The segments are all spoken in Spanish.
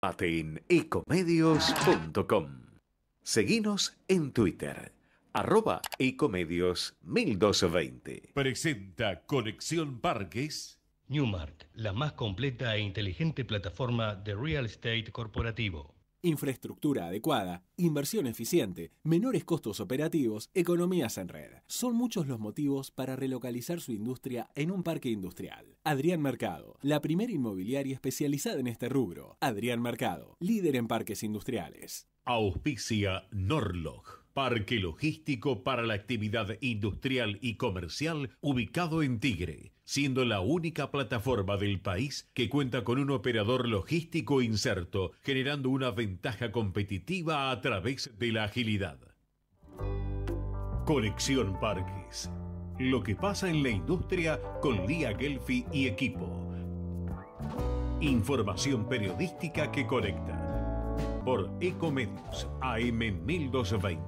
En ecomedios.com. Seguinos en Twitter, @ecomedios1220. Presenta Conexión Parques. Newmark, la más completa e inteligente plataforma de real estate corporativo. Infraestructura adecuada, inversión eficiente, menores costos operativos, economías en red. Son muchos los motivos para relocalizar su industria en un parque industrial. Adrián Mercado, la primera inmobiliaria especializada en este rubro. Adrián Mercado, líder en parques industriales. Auspicia Norlog, parque logístico para la actividad industrial y comercial ubicado en Tigre, siendo la única plataforma del país que cuenta con un operador logístico inserto, generando una ventaja competitiva a través de la agilidad. Conexión Parques. Lo que pasa en la industria con Lía Gelfi y equipo. Información periodística que conecta. Por Ecomedios AM 1220.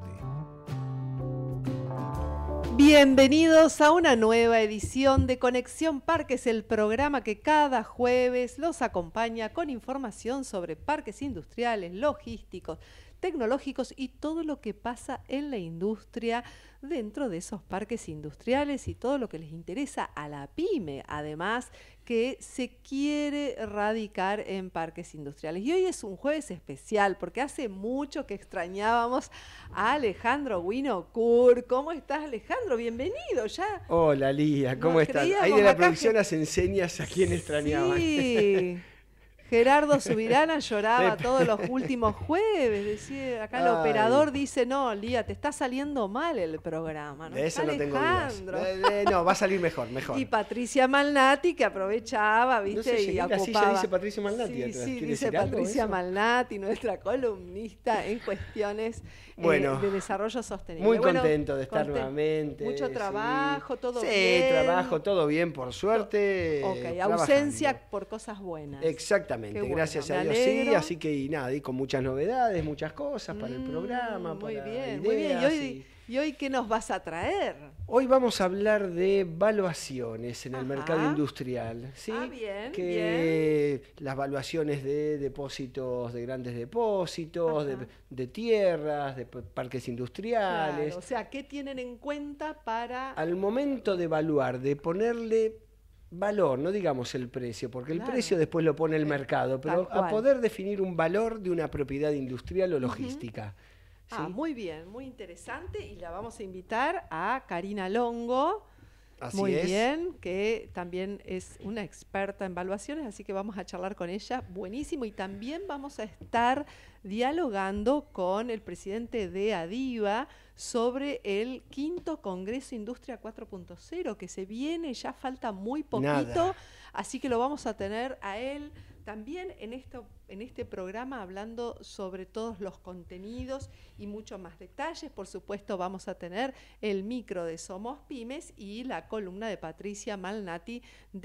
Bienvenidos a una nueva edición de Conexión Parques, el programa que cada jueves los acompaña con información sobre parques industriales, logísticos, tecnológicos y todo lo que pasa en la industria dentro de esos parques industriales y todo lo que les interesa a la pyme, además que se quiere radicar en parques industriales. Y hoy es un jueves especial porque hace mucho que extrañábamos a Alejandro Winocourt. ¿Cómo estás, Alejandro? Bienvenido ya. Hola, Lía, ¿cómo estás? Ahí de la producción hacen señas a quién extrañaban. Sí. Gerardo Subirana lloraba todos los últimos jueves, decía, acá el operador dice, no, Lía, te está saliendo mal el programa, ¿no? De eso no tengo dudas. No, va a salir mejor. Y Patricia Malnati, que aprovechaba, ¿viste? No sé, y ocupaba. así ya dice Patricia Malnati. Sí, dice Patricia Malnati, nuestra columnista en cuestiones de desarrollo sostenible. Muy contento de estar nuevamente. Mucho trabajo, todo bien. Sí, trabajo, todo bien, por suerte. Ok, ausencia por cosas buenas. Exactamente. Bueno, gracias a Dios, sí, así que y nada, y con muchas novedades, muchas cosas para el programa, muy para bien, ideas, muy bien. ¿Y hoy qué nos vas a traer? Hoy vamos a hablar de valuaciones en el mercado industrial, ¿sí? Bien, bien. Las valuaciones de depósitos, de grandes depósitos, de tierras, de parques industriales. Claro, o sea, ¿qué tienen en cuenta para...? Al momento de evaluar, de ponerle valor, no digamos el precio, porque el precio después lo pone el mercado, pero a poder definir un valor de una propiedad industrial o logística. ¿Sí? Muy bien, muy interesante, y la vamos a invitar a Karina Longo. Así muy es. bien, que también es una experta en valuaciones, así que vamos a charlar con ella, buenísimo, y también vamos a estar dialogando con el presidente de ADIVA sobre el 5º Congreso Industria 4.0, que se viene, ya falta muy poquito, así que lo vamos a tener a él también en este programa hablando sobre todos los contenidos y mucho más detalles. Por supuesto vamos a tener el micro de Somos Pymes y la columna de Patricia Malnati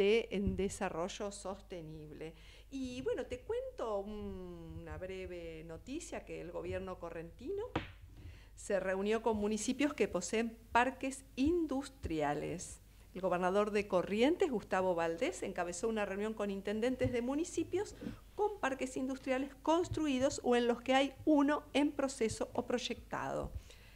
en Desarrollo Sostenible. Y bueno, te cuento una breve noticia que el gobierno correntino se reunió con municipios que poseen parques industriales. El gobernador de Corrientes, Gustavo Valdés, encabezó una reunión con intendentes de municipios con parques industriales construidos o en los que hay uno en proceso o proyectado.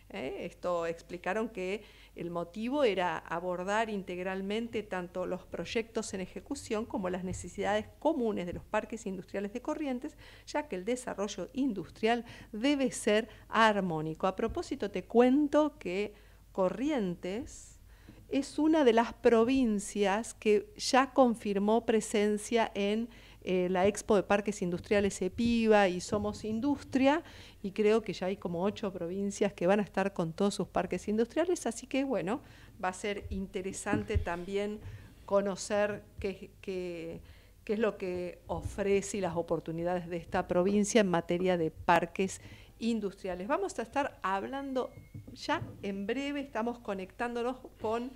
Esto explicaron que el motivo era abordar integralmente tanto los proyectos en ejecución como las necesidades comunes de los parques industriales de Corrientes, ya que el desarrollo industrial debe ser armónico. A propósito, te cuento que Corrientes es una de las provincias que ya confirmó presencia en la Expo de Parques Industriales EPIVA y Somos Industria, y creo que ya hay como 8 provincias que van a estar con todos sus parques industriales, así que bueno, va a ser interesante también conocer qué es lo que ofrece y las oportunidades de esta provincia en materia de parques industriales. Vamos a estar hablando ya en breve, estamos conectándonos con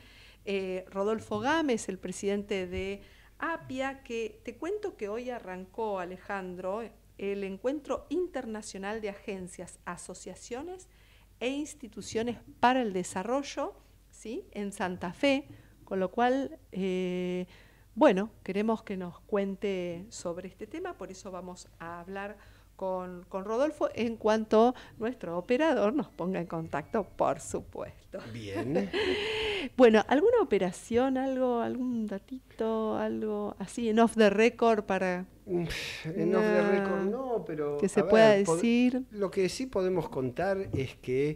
Rodolfo Gámez, el presidente de APIA, que te cuento que hoy arrancó, Alejandro, el Encuentro Internacional de Agencias, Asociaciones e Instituciones para el Desarrollo, ¿sí?, en Santa Fe, con lo cual bueno, queremos que nos cuente sobre este tema, por eso vamos a hablar con Rodolfo en cuanto nuestro operador nos ponga en contacto, por supuesto. Bien. Bueno, ¿alguna operación, algún datito, algo así en off the record para... En off the record no, pero... Que se pueda decir... Lo que sí podemos contar es que,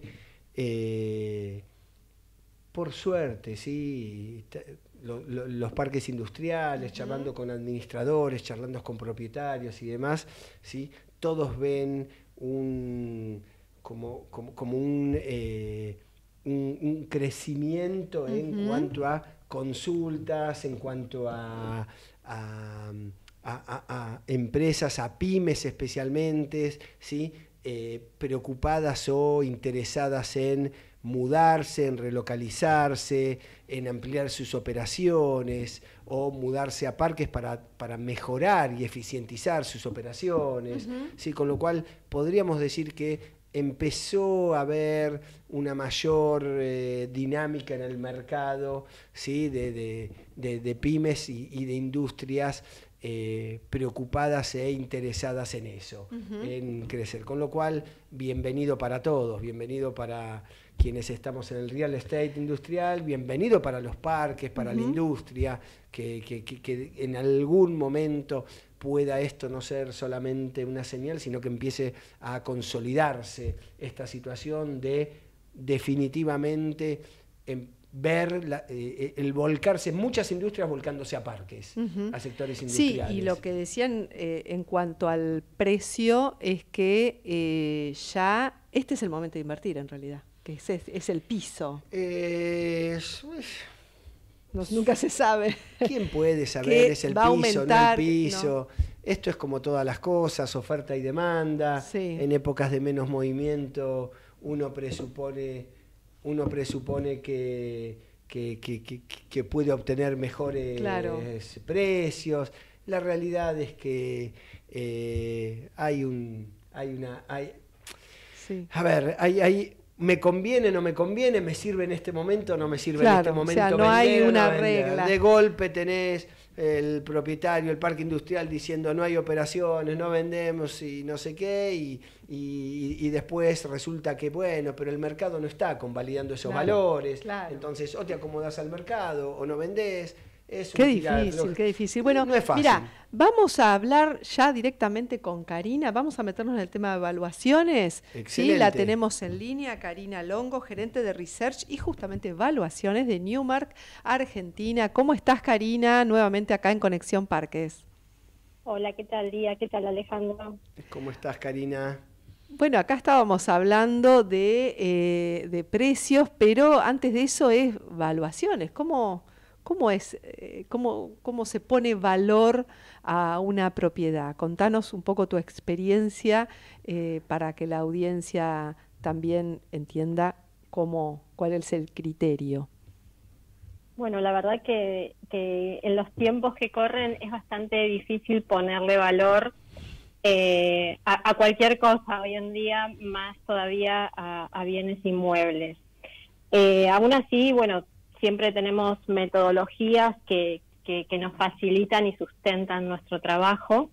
por suerte, sí, los parques industriales, charlando con administradores, charlando con propietarios y demás, ¿sí? Todos ven como un crecimiento en cuanto a consultas, en cuanto a empresas, a pymes especialmente, ¿sí? Preocupadas o interesadas en mudarse, en relocalizarse, en ampliar sus operaciones o mudarse a parques para mejorar y eficientizar sus operaciones, ¿sí? Con lo cual podríamos decir que empezó a haber una mayor dinámica en el mercado, ¿sí? de pymes y de industrias preocupadas e interesadas en eso, en crecer. Con lo cual, bienvenido para todos, bienvenido para quienes estamos en el real estate industrial, bienvenido para los parques, para la industria, que en algún momento pueda esto no ser solamente una señal, sino que empiece a consolidarse esta situación de definitivamente ver el volcarse, muchas industrias volcándose a parques, a sectores industriales. Sí, y lo que decían en cuanto al precio es que ya este es el momento de invertir en realidad, que es el piso. Nunca se sabe. ¿Quién puede saber? ¿Es el piso, aumentar, no el piso? No. Esto es como todas las cosas, oferta y demanda. Sí. En épocas de menos movimiento uno presupone que puede obtener mejores precios. La realidad es que me conviene, no me conviene, me sirve en este momento, no me sirve en este momento. O sea, no hay una regla. De golpe tenés el propietario, el parque industrial diciendo no hay operaciones, no vendemos y no sé qué, y después resulta que bueno, pero el mercado no está convalidando esos valores, entonces o te acomodas al mercado o no vendés. Qué difícil. Bueno, no es fácil. Mira, vamos a hablar ya directamente con Karina, vamos a meternos en el tema de evaluaciones. Excelente. Sí, la tenemos en línea, Karina Longo, gerente de Research y justamente evaluaciones de Newmark, Argentina. ¿Cómo estás, Karina? Nuevamente acá en Conexión Parques. Hola, ¿qué tal, Lía? ¿Qué tal, Alejandro? ¿Cómo estás, Karina? Bueno, acá estábamos hablando de precios, pero antes de eso es evaluaciones. ¿Cómo se pone valor a una propiedad? Contanos un poco tu experiencia para que la audiencia también entienda cuál es el criterio. Bueno, la verdad que en los tiempos que corren es bastante difícil ponerle valor a cualquier cosa hoy en día, más todavía a bienes inmuebles. Aún así, bueno, siempre tenemos metodologías que nos facilitan y sustentan nuestro trabajo.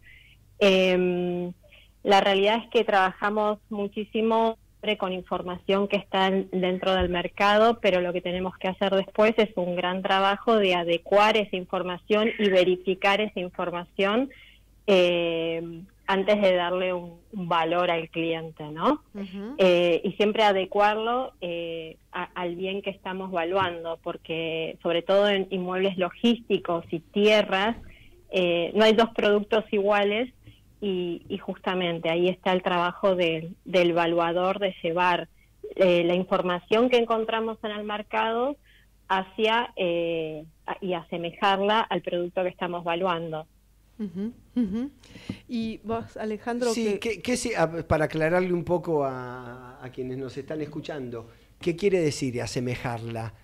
La realidad es que trabajamos muchísimo con información que está dentro del mercado, pero lo que tenemos que hacer después es un gran trabajo de adecuar esa información y verificar esa información antes de darle un valor al cliente, ¿no? Y siempre adecuarlo al bien que estamos valuando, porque sobre todo en inmuebles logísticos y tierras, no hay dos productos iguales y justamente ahí está el trabajo del evaluador de llevar la información que encontramos en el mercado hacia y asemejarla al producto que estamos valuando. Y vos, Alejandro... Sí, para aclararle un poco a quienes nos están escuchando, ¿qué quiere decir asemejarla?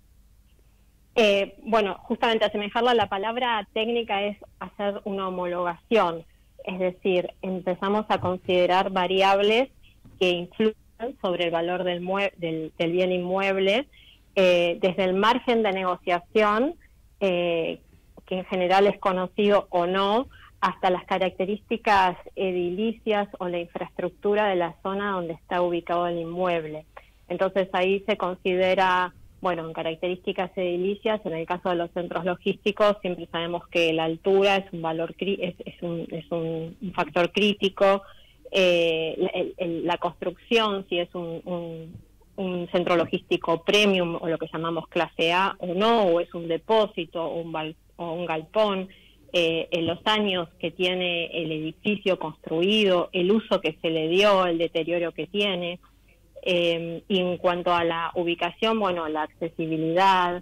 Bueno, justamente asemejarla, la palabra técnica es hacer una homologación, es decir, empezamos a considerar variables que influyen sobre el valor del bien inmueble, desde el margen de negociación, que en general es conocido o no, hasta las características edilicias o la infraestructura de la zona donde está ubicado el inmueble. Entonces ahí se considera, bueno, en características edilicias, en el caso de los centros logísticos, siempre sabemos que la altura es un valor es un factor crítico, la construcción, si es un centro logístico premium o lo que llamamos clase A o no, o es un depósito o un galpón, en los años que tiene el edificio construido, el uso que se le dio, el deterioro que tiene. Y en cuanto a la ubicación, bueno, la accesibilidad,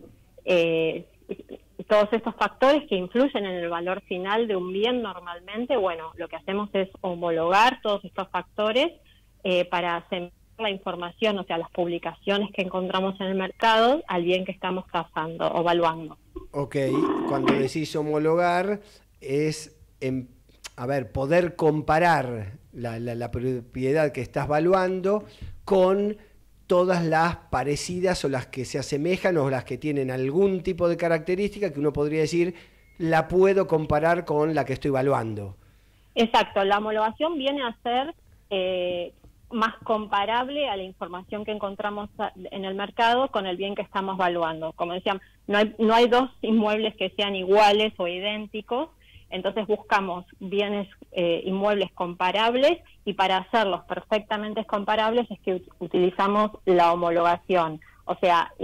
todos estos factores que influyen en el valor final de un bien normalmente, bueno, lo que hacemos es homologar todos estos factores para hacer la información, o sea, las publicaciones que encontramos en el mercado al bien que estamos tasando o evaluando. Ok, cuando decís homologar es, poder comparar la propiedad que estás valuando con todas las parecidas o las que se asemejan o las que tienen algún tipo de característica que uno podría decir, la puedo comparar con la que estoy valuando. Exacto, la homologación viene a ser más comparable a la información que encontramos en el mercado con el bien que estamos valuando. Como decíamos, no hay dos inmuebles que sean iguales o idénticos, entonces buscamos bienes inmuebles comparables, y para hacerlos perfectamente comparables es que utilizamos la homologación. O sea,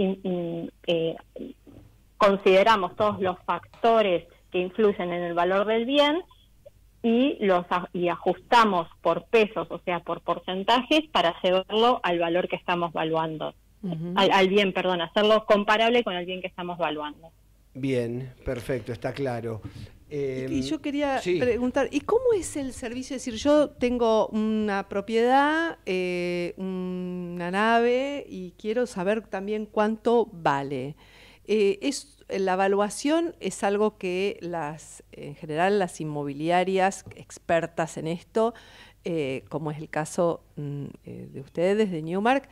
consideramos todos los factores que influyen en el valor del bien y ajustamos por pesos, o sea, por porcentajes, para llevarlo al valor que estamos valuando. Al bien, perdón, hacerlo comparable con el bien que estamos valuando. Bien, perfecto, está claro. Y yo quería preguntar, ¿y cómo es el servicio? Es decir, yo tengo una propiedad, una nave, y quiero saber también cuánto vale. La evaluación es algo que en general las inmobiliarias expertas en esto, como es el caso de ustedes, de Newmark,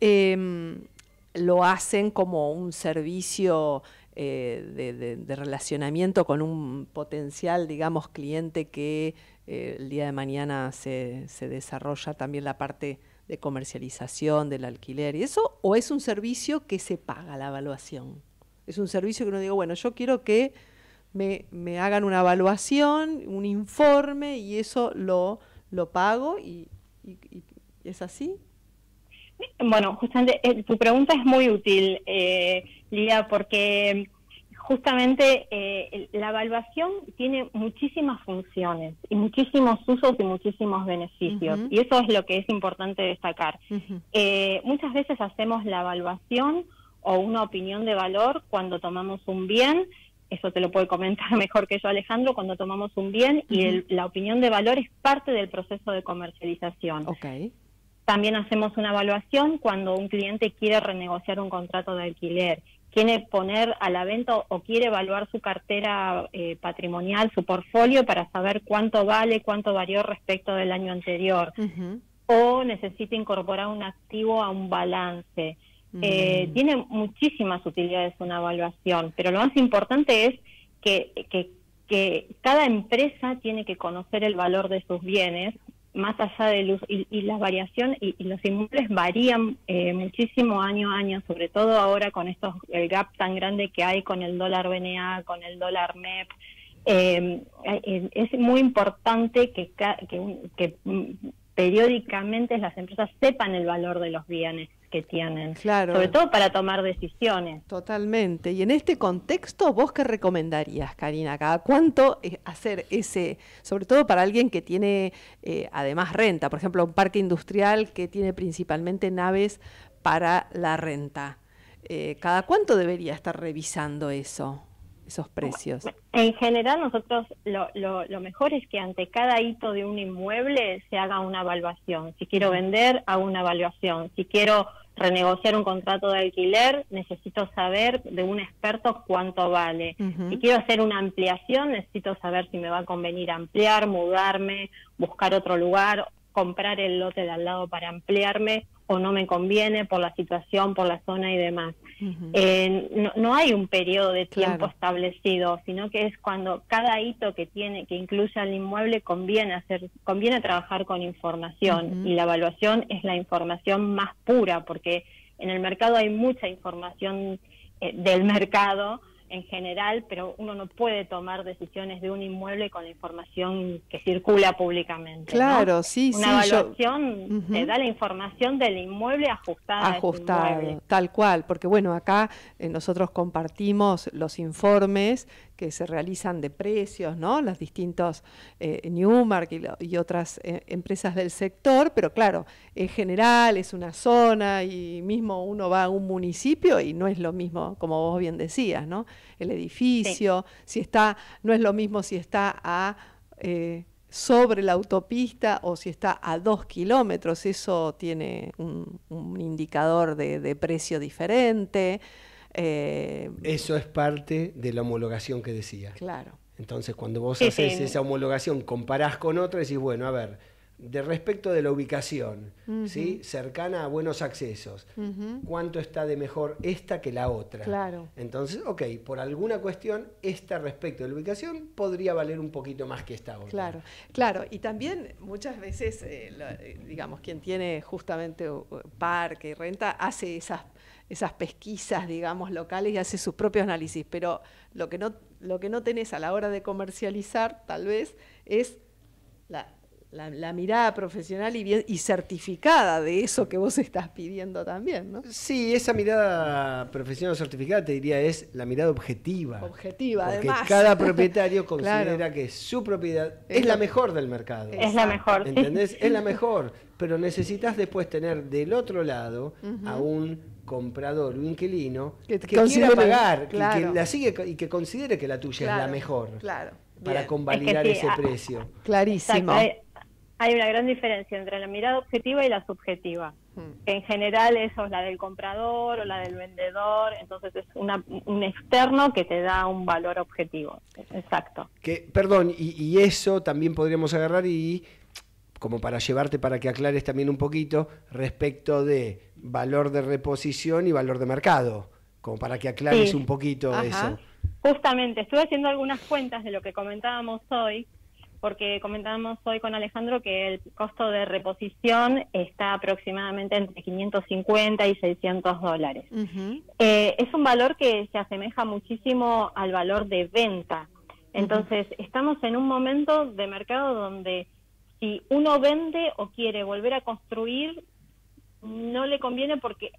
lo hacen como un servicio de relacionamiento con un potencial, digamos, cliente que el día de mañana se desarrolla también la parte de comercialización del alquiler y eso, o es un servicio que se paga la evaluación. Es un servicio que uno digo, bueno, yo quiero que me hagan una evaluación, un informe, y eso lo pago, y ¿es así? Bueno, justamente tu pregunta es muy útil, Lía, porque justamente la evaluación tiene muchísimas funciones y muchísimos usos y muchísimos beneficios, y eso es lo que es importante destacar. Muchas veces hacemos la evaluación o una opinión de valor cuando tomamos un bien, eso te lo puede comentar mejor que yo Alejandro, cuando tomamos un bien, y la opinión de valor es parte del proceso de comercialización. Okay. También hacemos una evaluación cuando un cliente quiere renegociar un contrato de alquiler, quiere poner a la venta o quiere evaluar su cartera patrimonial, su portfolio, para saber cuánto vale, cuánto varió respecto del año anterior, o necesita incorporar un activo a un balance. Tiene muchísimas utilidades una evaluación, pero lo más importante es que cada empresa tiene que conocer el valor de sus bienes, más allá del uso, y la variación, y los inmuebles varían muchísimo año a año, sobre todo ahora con el gap tan grande que hay con el dólar BNA, con el dólar MEP. Es muy importante que periódicamente las empresas sepan el valor de los bienes que tienen, claro, sobre todo para tomar decisiones. Totalmente. Y en este contexto, ¿vos qué recomendarías, Karina? ¿Cada cuánto hacer ese, sobre todo para alguien que tiene además renta, por ejemplo, un parque industrial que tiene principalmente naves para la renta? ¿Cada cuánto debería estar revisando esos precios? En general, nosotros lo mejor es que ante cada hito de un inmueble se haga una evaluación. Si quiero vender, hago una evaluación. Si quiero renegociar un contrato de alquiler, necesito saber de un experto cuánto vale. Si quiero hacer una ampliación, necesito saber si me va a convenir ampliar, mudarme, buscar otro lugar, comprar el lote de al lado para ampliarme o no me conviene por la situación, por la zona y demás. No hay un periodo de tiempo establecido, sino que es cuando cada hito que incluya el inmueble conviene trabajar con información, y la evaluación es la información más pura, porque en el mercado hay mucha información del mercado en general, pero uno no puede tomar decisiones de un inmueble con la información que circula públicamente. Claro, ¿no? sí, Una evaluación te da la información del inmueble ajustada. Ajustado, tal cual, porque bueno, acá nosotros compartimos los informes que se realizan de precios, ¿no? Los distintos Newmark y otras empresas del sector, pero claro, en general es una zona y mismo uno va a un municipio y no es lo mismo, como vos bien decías, ¿no? El edificio, no es lo mismo si está sobre la autopista o si está a 2 kilómetros, eso tiene un indicador de precio diferente. Eso es parte de la homologación que decía. Claro. Entonces, cuando vos haces esa homologación, comparás con otra y decís, bueno, a ver, de respecto de la ubicación, ¿sí? Cercana a buenos accesos, ¿cuánto está de mejor esta que la otra? Claro. Entonces, ok, por alguna cuestión, esta respecto de la ubicación podría valer un poquito más que esta otra. Claro, claro. Y también muchas veces, digamos, quien tiene justamente parque y renta, hace esas pesquisas, digamos, locales y hace sus propios análisis, pero lo que no tenés a la hora de comercializar, tal vez, es la mirada profesional y certificada de eso que vos estás pidiendo también, ¿no? Sí, esa mirada profesional certificada, te diría, es la mirada objetiva. Objetiva, porque además. Cada propietario considera que su propiedad es la mejor del mercado. Es la mejor. ¿Entendés? Es la mejor, pero necesitas después tener del otro lado a un comprador o inquilino que quiera pagar, que la sigue y que considere que la tuya es la mejor. Claro. Para convalidar ese precio. Clarísimo. Exacto. Hay una gran diferencia entre la mirada objetiva y la subjetiva. En general eso es la del comprador o la del vendedor, entonces es un externo que te da un valor objetivo. Exacto. Perdón, y eso también podríamos agarrar y como para llevarte para que aclares también un poquito respecto de valor de reposición y valor de mercado, como para que aclares un poquito eso. Justamente, estuve haciendo algunas cuentas de lo que comentábamos hoy, porque comentábamos hoy con Alejandro que el costo de reposición está aproximadamente entre 550 y 600 dólares. Es un valor que se asemeja muchísimo al valor de venta. Entonces, estamos en un momento de mercado donde si uno vende o quiere volver a construir, no le conviene porque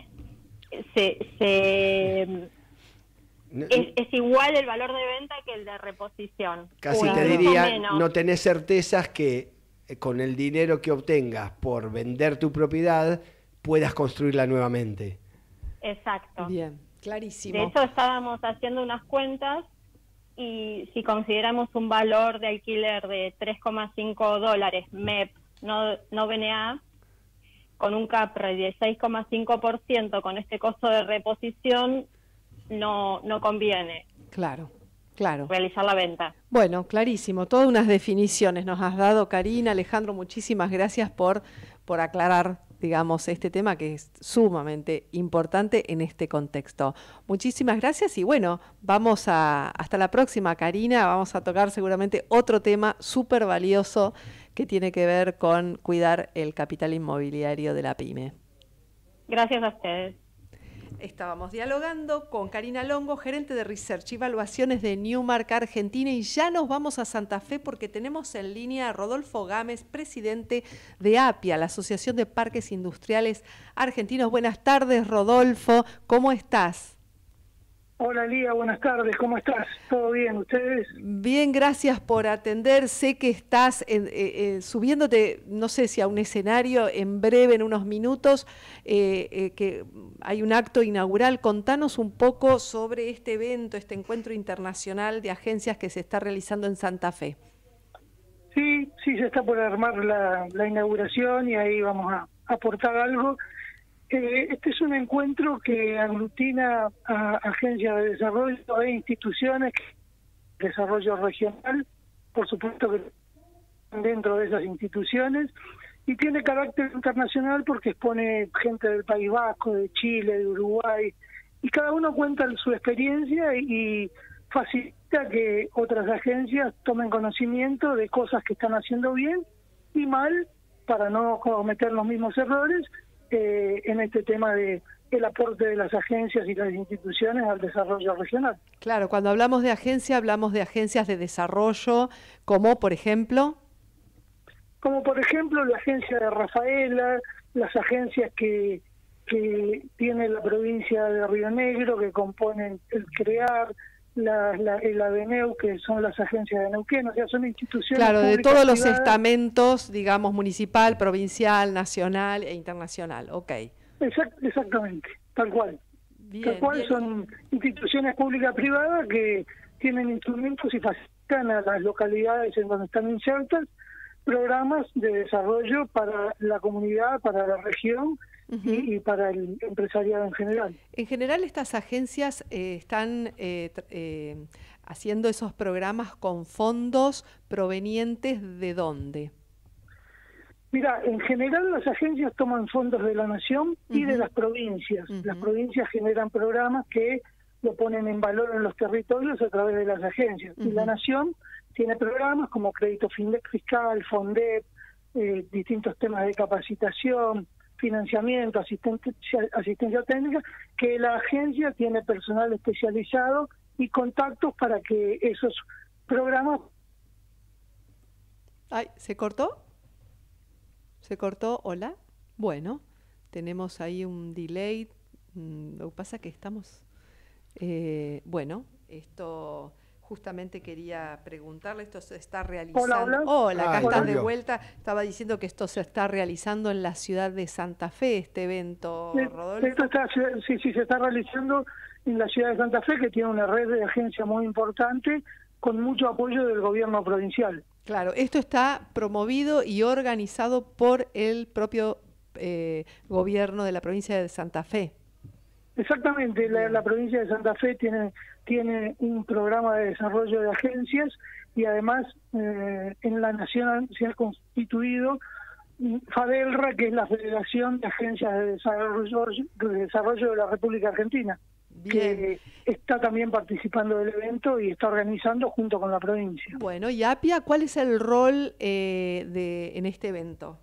es igual el valor de venta que el de reposición. Casi te diría, no tenés certezas que con el dinero que obtengas por vender tu propiedad puedas construirla nuevamente. Exacto. Bien, clarísimo. De hecho, estábamos haciendo unas cuentas y si consideramos un valor de alquiler de 3,5 dólares MEP, no BNA, con un CAPRE de 6,5% con este costo de reposición, no conviene. Claro. Realizar la venta. Bueno, clarísimo. Todas unas definiciones nos has dado, Karina. Alejandro, muchísimas gracias por aclarar, digamos, este tema que es sumamente importante en este contexto. Muchísimas gracias y bueno, hasta la próxima, Karina. Vamos a tocar seguramente otro tema súper valioso que tiene que ver con cuidar el capital inmobiliario de la PYME. Gracias a ustedes. Estábamos dialogando con Karina Longo, gerente de Research y Evaluaciones de Newmark Argentina, y ya nos vamos a Santa Fe porque tenemos en línea a Rodolfo Gámez, presidente de APIA, la Asociación de Parques Industriales Argentinos. Buenas tardes, Rodolfo, ¿cómo estás? Hola Lía, buenas tardes, ¿cómo estás? ¿Todo bien, ustedes? Bien, gracias por atender. Sé que estás subiéndote, no sé si a un escenario en breve, en unos minutos, que hay un acto inaugural. Contanos un poco sobre este evento, este encuentro internacional de agencias que se está realizando en Santa Fe. Sí, se está por armar la inauguración y ahí vamos a aportar algo. Este es un encuentro que aglutina a agencias de desarrollo e instituciones de desarrollo regional, por supuesto que dentro de esas instituciones, y tiene carácter internacional porque expone gente del País Vasco, de Chile, de Uruguay, y cada uno cuenta su experiencia y facilita que otras agencias tomen conocimiento de cosas que están haciendo bien y mal para no cometer los mismos errores en este tema de el aporte de las agencias y las instituciones al desarrollo regional. Claro, cuando hablamos de agencia, hablamos de agencias de desarrollo, como por ejemplo... Como por ejemplo la agencia de Rafaela, las agencias que tiene la provincia de Río Negro, que componen el CREAR, el ADNEU, que son las agencias de Neuquén, o sea, son instituciones Claro, de todos los privadas, estamentos, digamos, municipal, provincial, nacional e internacional, ok. Exactamente, tal cual. Bien, tal cual bien. Son instituciones públicas privadas que tienen instrumentos y facilitan a las localidades en donde están insertas programas de desarrollo para la comunidad, para la región y para el empresariado en general. En general, estas agencias están haciendo esos programas con fondos provenientes ¿de dónde? Mira, en general las agencias toman fondos de la nación y de las provincias. Las provincias generan programas que lo ponen en valor en los territorios a través de las agencias. Y la nación tiene programas como crédito fiscal, FONDEP, distintos temas de capacitación, financiamiento, asistencia técnica, que la agencia tiene personal especializado y contactos para que esos programas... Ay, ¿se cortó? ¿Se cortó? Hola. Bueno, tenemos ahí un delay. Lo que pasa es que estamos... bueno, esto... Justamente quería preguntarle, esto se está realizando... Hola, acá estás de vuelta. Estaba diciendo que esto se está realizando en la ciudad de Santa Fe, este evento, Rodolfo. Sí, se está realizando en la ciudad de Santa Fe, que tiene una red de agencias muy importante, con mucho apoyo del gobierno provincial. Claro, esto está promovido y organizado por el propio gobierno de la provincia de Santa Fe. Exactamente, la provincia de Santa Fe tiene un programa de desarrollo de agencias y además en la nación se ha constituido FADELRA, que es la Federación de Agencias de Desarrollo de la República Argentina, que está también participando del evento y está organizando junto con la provincia. Bueno, y APIA, ¿cuál es el rol en este evento?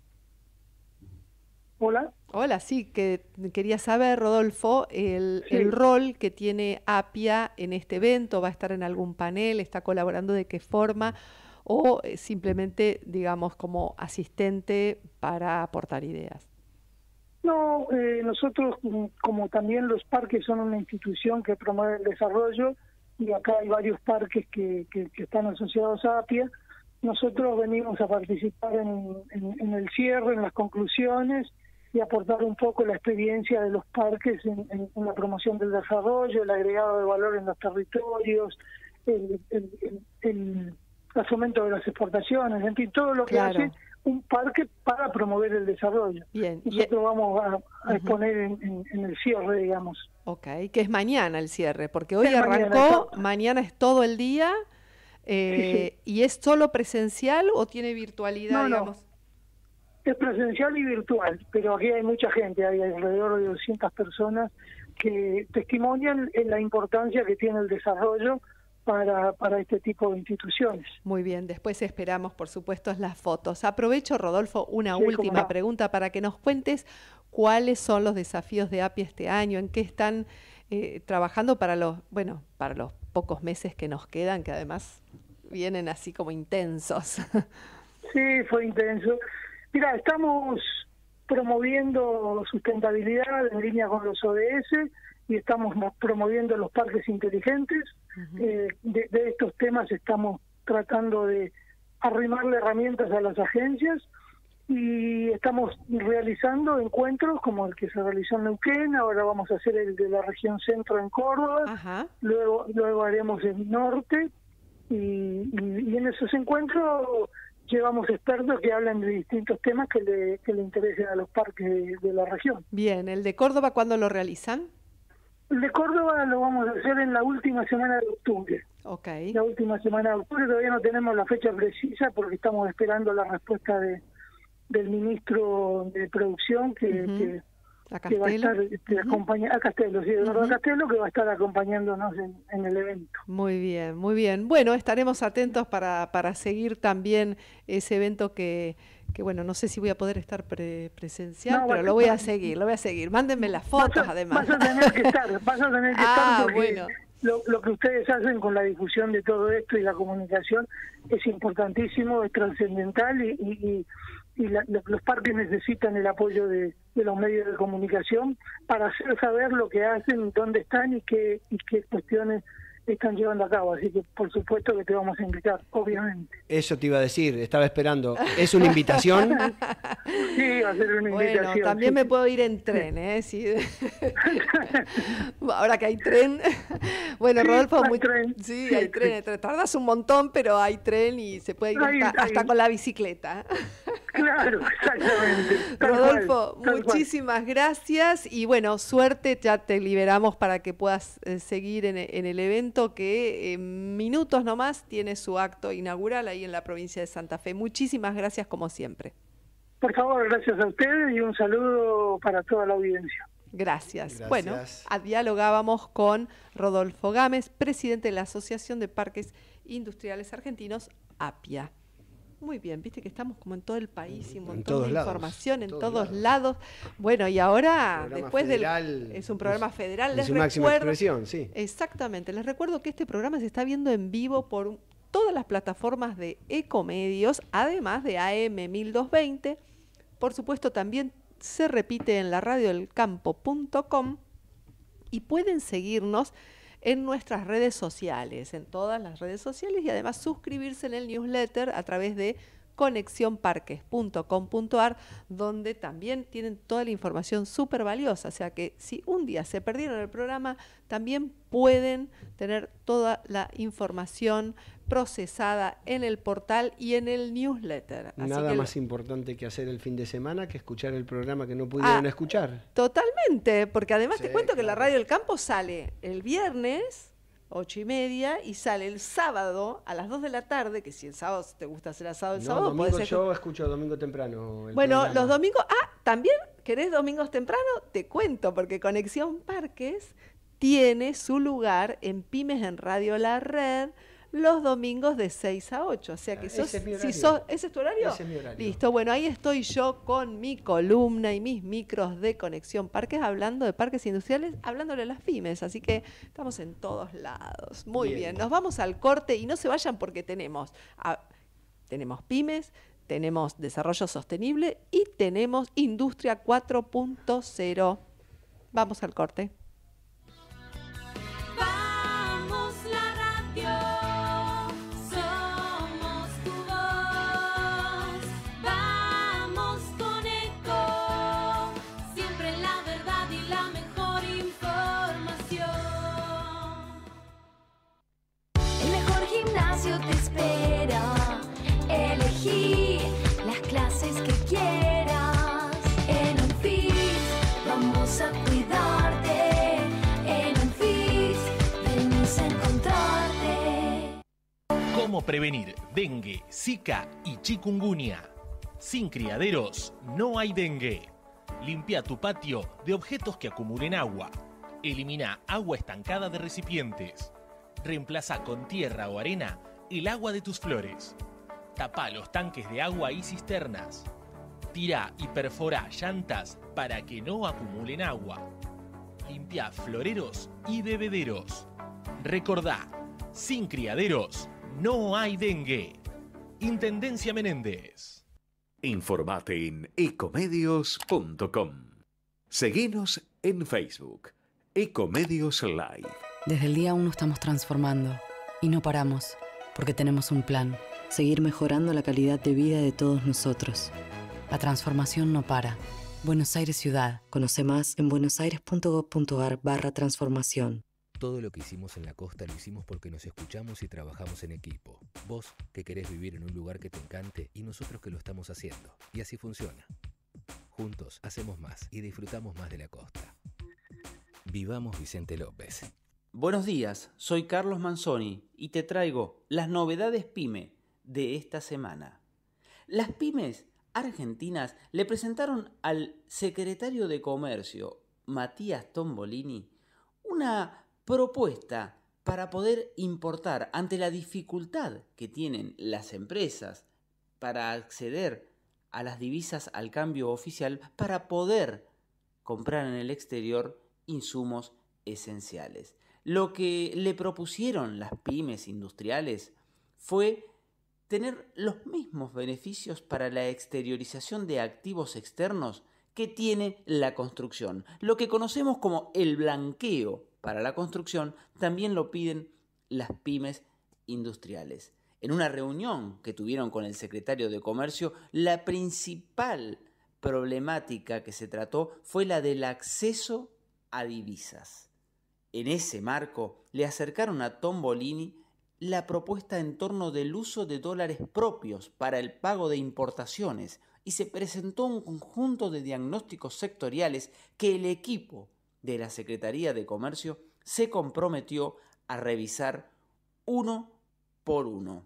Hola. Hola, sí, que quería saber, Rodolfo, el rol que tiene APIA en este evento. ¿Va a estar en algún panel? ¿Está colaborando de qué forma? ¿O simplemente, digamos, como asistente para aportar ideas? No, nosotros, como también los parques son una institución que promueve el desarrollo, y acá hay varios parques que están asociados a APIA, nosotros venimos a participar en el cierre, en las conclusiones, y aportar un poco la experiencia de los parques en la promoción del desarrollo, el agregado de valor en los territorios, el fomento de las exportaciones, en fin, todo lo que hace un parque para promover el desarrollo. Bien. Nosotros vamos a exponer en el cierre, digamos. Ok, que es mañana el cierre, porque hoy arrancó, mañana es todo el día, ¿y es solo presencial o tiene virtualidad, digamos? Es presencial y virtual, pero aquí hay mucha gente, hay alrededor de 200 personas que testimonian en la importancia que tiene el desarrollo para este tipo de instituciones. Muy bien, después esperamos, por supuesto, las fotos. Aprovecho, Rodolfo, una última pregunta para que nos cuentes cuáles son los desafíos de APIA este año, en qué están trabajando para los pocos meses que nos quedan, que además vienen así como intensos. Sí, fue intenso. Mira, estamos promoviendo sustentabilidad en línea con los ODS y estamos promoviendo los parques inteligentes. De estos temas estamos tratando de arrimarle herramientas a las agencias y estamos realizando encuentros como el que se realizó en Neuquén, ahora vamos a hacer el de la región centro en Córdoba, luego haremos el norte y en esos encuentros llevamos expertos que hablan de distintos temas que le interesen a los parques de la región. Bien, ¿el de Córdoba cuándo lo realizan? El de Córdoba lo vamos a hacer en la última semana de octubre. Okay. La última semana de octubre, todavía no tenemos la fecha precisa porque estamos esperando la respuesta de del ministro de Producción que va a estar acompañando a Castelo, sí, Eduardo Castelo, que va a estar acompañándonos en el evento. Muy bien, muy bien. Bueno, estaremos atentos para seguir también ese evento que bueno, no sé si voy a poder estar presencial, pero lo voy a seguir. Mándenme las fotos, además. Vas a tener que estar porque bueno. Lo que ustedes hacen con la difusión de todo esto y la comunicación es importantísimo, es trascendental y los parques necesitan el apoyo de los medios de comunicación para hacer saber lo que hacen, dónde están y qué cuestiones están llevando a cabo, así que por supuesto que te vamos a invitar, obviamente. Eso te iba a decir, estaba esperando. ¿Es una invitación? Sí, va a ser una invitación. Bueno, también me puedo ir en tren, ¿eh? Sí. Ahora que hay tren. Bueno, sí, Rodolfo, hay tren. Sí, hay tren. Tardas un montón, pero hay tren y se puede ir hasta con la bicicleta. Claro, exactamente. Rodolfo, muchísimas gracias y bueno, suerte, ya te liberamos para que puedas seguir en el evento que en minutos nomás tiene su acto inaugural ahí en la provincia de Santa Fe. Muchísimas gracias como siempre. Por favor, gracias a ustedes y un saludo para toda la audiencia. Gracias. Bueno, dialogábamos con Rodolfo Gámez, presidente de la Asociación de Parques Industriales Argentinos, APIA. Muy bien, viste que estamos como en todo el país y un montón de información en todos lados. Bueno, y ahora, después es un programa federal. Es su máxima expresión, sí. Exactamente. Les recuerdo que este programa se está viendo en vivo por todas las plataformas de Ecomedios, además de AM 1220. Por supuesto, también se repite en la radiodelcampo.com y pueden seguirnos en nuestras redes sociales, en todas las redes sociales y además suscribirse en el newsletter a través de conexionparques.com.ar, donde también tienen toda la información súper valiosa. O sea que si un día se perdieron el programa, también pueden tener toda la información procesada en el portal y en el newsletter. Nada más importante que hacer el fin de semana que escuchar el programa que no pudieron escuchar. Totalmente, porque además te cuento que la Radio del Campo sale el viernes 8:30 y sale el sábado a las 2 de la tarde, que si el sábado te gusta hacer asado el sábado, domingo yo escucho domingo temprano. Bueno, programa. Los domingos, también querés domingos temprano, te cuento, porque Conexión Parques tiene su lugar en Pymes en Radio La Red los domingos de 6 a 8. O sea que ese es mi horario. ¿Ese es tu horario? Ese es mi horario. Listo, bueno, ahí estoy yo con mi columna y mis micros de Conexión Parques, hablando de parques industriales, hablándole a las pymes. Así que estamos en todos lados. Muy bien. Nos vamos al corte y no se vayan porque tenemos pymes, tenemos desarrollo sostenible y tenemos industria 4.0. Vamos al corte. Te espera, elegí las clases que quieras. En Unfit vamos a cuidarte. En Unfit venimos a encontrarte. ¿Cómo prevenir dengue, zika y chikungunya? Sin criaderos no hay dengue. Limpia tu patio de objetos que acumulen agua. Elimina agua estancada de recipientes. Reemplaza con tierra o arena el agua de tus flores. Tapa los tanques de agua y cisternas. Tira y perfora llantas para que no acumulen agua. Limpia floreros y bebederos. Recordá, sin criaderos no hay dengue. Intendencia Menéndez. Informate en ecomedios.com. Seguinos en Facebook. Ecomedios Live. Desde el día 1 estamos transformando y no paramos. Porque tenemos un plan, seguir mejorando la calidad de vida de todos nosotros. La transformación no para. Buenos Aires Ciudad. Conoce más en buenosaires.gov.ar/transformación. Todo lo que hicimos en la costa lo hicimos porque nos escuchamos y trabajamos en equipo. Vos, que querés vivir en un lugar que te encante, y nosotros que lo estamos haciendo. Y así funciona. Juntos hacemos más y disfrutamos más de la costa. Vivamos Vicente López. Buenos días, soy Carlos Manzoni y te traigo las novedades PYME de esta semana. Las pymes argentinas le presentaron al secretario de Comercio, Matías Tombolini, una propuesta para poder importar ante la dificultad que tienen las empresas para acceder a las divisas al cambio oficial, para poder comprar en el exterior insumos esenciales. Lo que le propusieron las pymes industriales fue tener los mismos beneficios para la exteriorización de activos externos que tiene la construcción. Lo que conocemos como el blanqueo para la construcción también lo piden las pymes industriales. En una reunión que tuvieron con el secretario de Comercio, la principal problemática que se trató fue la del acceso a divisas. En ese marco, le acercaron a Tombolini la propuesta en torno del uso de dólares propios para el pago de importaciones y se presentó un conjunto de diagnósticos sectoriales que el equipo de la Secretaría de Comercio se comprometió a revisar uno por uno.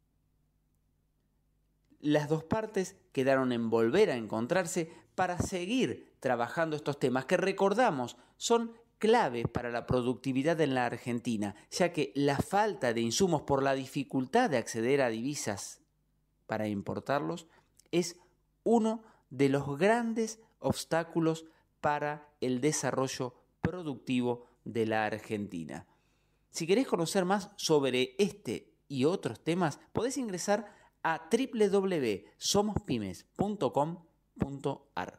Las dos partes quedaron en volver a encontrarse para seguir trabajando estos temas que, recordamos, son clave para la productividad en la Argentina, ya que la falta de insumos por la dificultad de acceder a divisas para importarlos es uno de los grandes obstáculos para el desarrollo productivo de la Argentina. Si querés conocer más sobre este y otros temas, podés ingresar a www.somospymes.com.ar.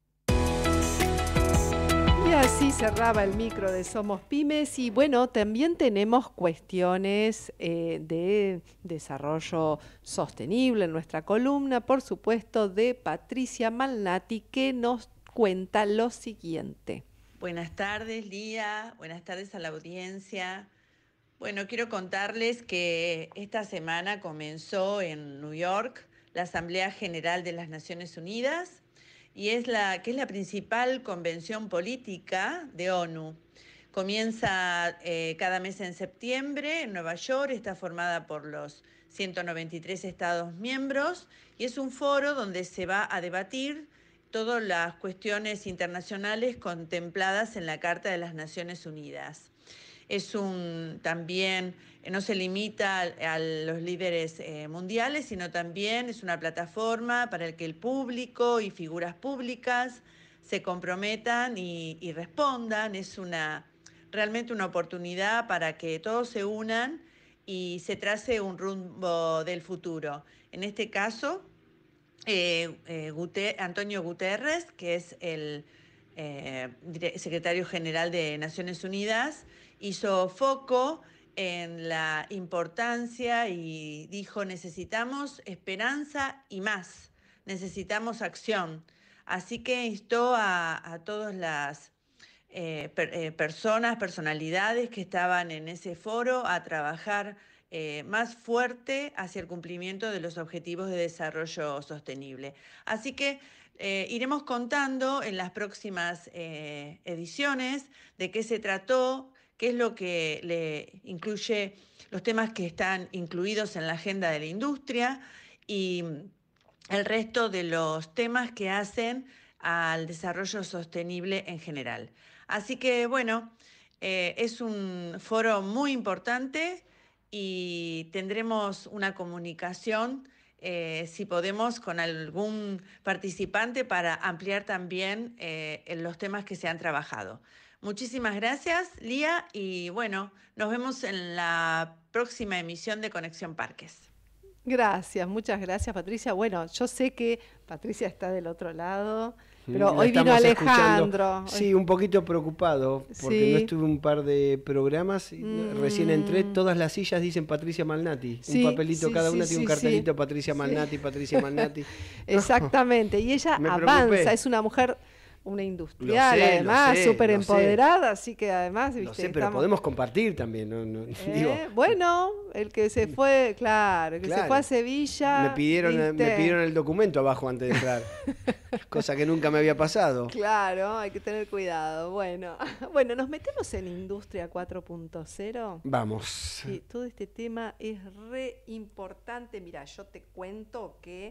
Y así cerraba el micro de Somos Pymes y bueno, también tenemos cuestiones de desarrollo sostenible en nuestra columna, por supuesto, de Patricia Malnati, que nos cuenta lo siguiente. Buenas tardes, Lía. Buenas tardes a la audiencia. Bueno, quiero contarles que esta semana comenzó en New York la Asamblea General de las Naciones Unidas, y es la principal convención política de ONU. Comienza cada mes en septiembre en Nueva York, está formada por los 193 Estados miembros y es un foro donde se va a debatir todas las cuestiones internacionales contempladas en la Carta de las Naciones Unidas. También no se limita a los líderes mundiales, sino también es una plataforma para el que el público y figuras públicas se comprometan y respondan. Es realmente una oportunidad para que todos se unan y se trace un rumbo del futuro. En este caso, Antonio Guterres, que es el secretario general de Naciones Unidas, hizo foco en la importancia y dijo: necesitamos esperanza y más, necesitamos acción. Así que instó a todas las personalidades que estaban en ese foro a trabajar más fuerte hacia el cumplimiento de los objetivos de desarrollo sostenible. Así que iremos contando en las próximas ediciones de qué se trató, qué es lo que le incluye, los temas que están incluidos en la agenda de la industria y el resto de los temas que hacen al desarrollo sostenible en general. Así que bueno, es un foro muy importante y tendremos una comunicación, si podemos, con algún participante para ampliar también en los temas que se han trabajado. Muchísimas gracias, Lía, y bueno, nos vemos en la próxima emisión de Conexión Parques. Gracias, muchas gracias, Patricia. Bueno, yo sé que Patricia está del otro lado, pero hoy vino Alejandro. Sí, un poquito preocupado, porque no estuve un par de programas, recién entré, todas las sillas dicen Patricia Malnati, un papelito, cada una tiene un cartelito, Patricia Malnati, Patricia Malnati. Exactamente, y ella avanza, es una mujer, una industrial, además, súper empoderada, así que además... Lo sé, pero podemos compartir también. Digo, bueno, el que se fue, claro, se fue a Sevilla... Me pidieron el documento abajo antes de entrar, cosa que nunca me había pasado. Claro, hay que tener cuidado. Bueno, ¿nos metemos en Industria 4.0? Vamos. Sí, todo este tema es re importante. Mira, yo te cuento que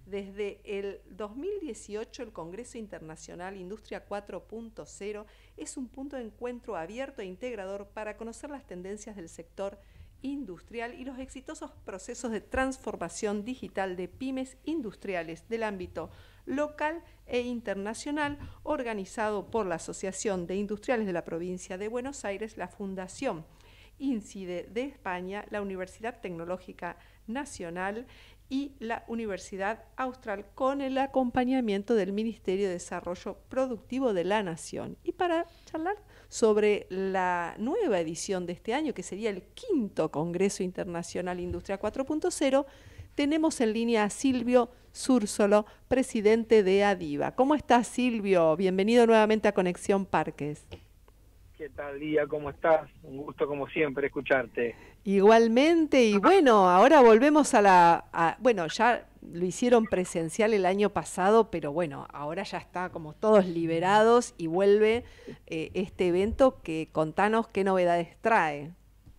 Desde el 2018, el Congreso Internacional Industria 4.0 es un punto de encuentro abierto e integrador para conocer las tendencias del sector industrial y los exitosos procesos de transformación digital de pymes industriales del ámbito local e internacional, organizado por la Asociación de Industriales de la Provincia de Buenos Aires, la Fundación INCIDE de España, la Universidad Tecnológica Nacional y la Universidad Austral, con el acompañamiento del Ministerio de Desarrollo Productivo de la Nación. Y para charlar sobre la nueva edición de este año, que sería el 5º Congreso Internacional Industria 4.0, tenemos en línea a Silvio Zúrzolo, presidente de ADIVA. ¿Cómo estás, Silvio? Bienvenido nuevamente a Conexión Parques. ¿Qué tal, Lía? ¿Cómo estás? Un gusto, como siempre, escucharte. Igualmente, y bueno, ahora volvemos bueno, ya lo hicieron presencial el año pasado, pero bueno, ahora ya está como todos liberados y vuelve este evento que contanos qué novedades trae.